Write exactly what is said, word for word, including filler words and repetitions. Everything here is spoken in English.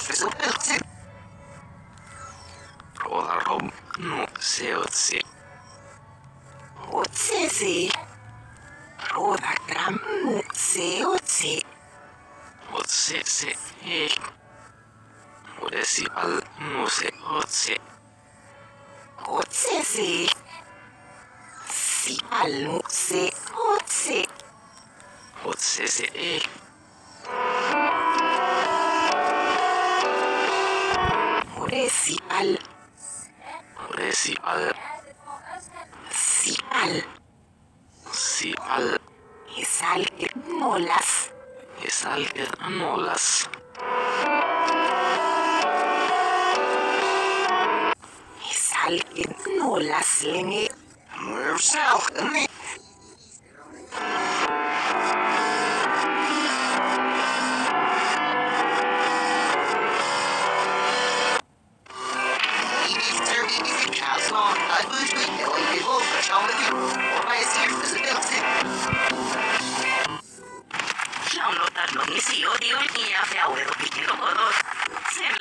Supertsi. Ruodarom. No, seotsi. Otsesi. Ruodagram. Seotsi. Otsesi. Ei. Odesi al. No se otsi. Otsesi. Si al. Se otsi. Otsesi. Ei. Municipal. Municipal. Sipal. Sipal. Isalkir nolas. Isalkir nolas. Isalkir nolas lenge. Mursalkir.